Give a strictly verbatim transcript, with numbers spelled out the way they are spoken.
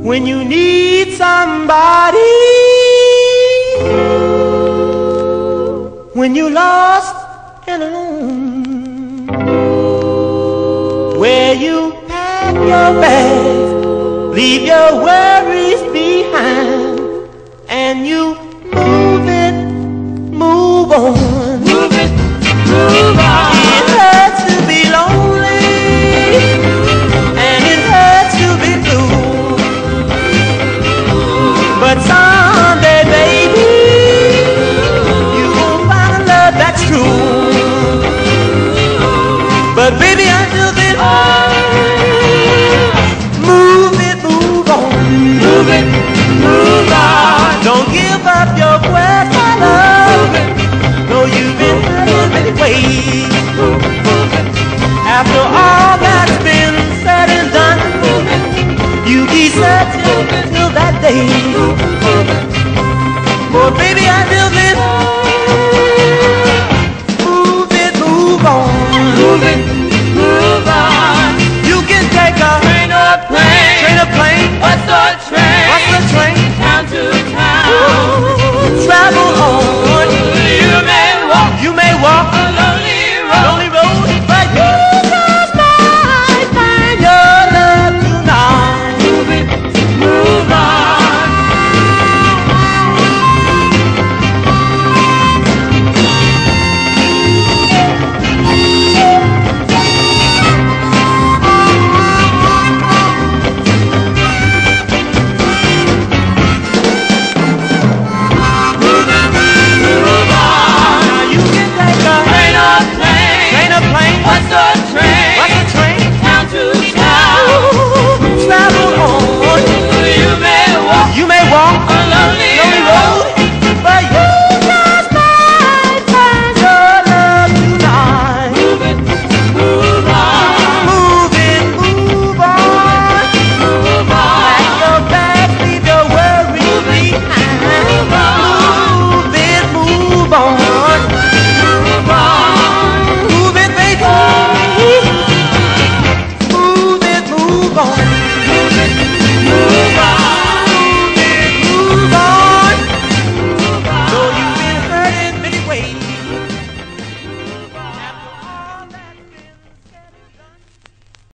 when you need somebody, when you're lost and alone, where you pack your bags, leave your worries behind, and you move it, move on. Move it, move on. It hurts to be lonely, and it hurts to be blue, but someday, baby, you will find a love that's true. But baby, until then, move it, move on. Move it, move on. Don't give up your quest for love. No, you've been hurt many ways. After all that's been said and done, you keep searching till that day. Well, baby, I do.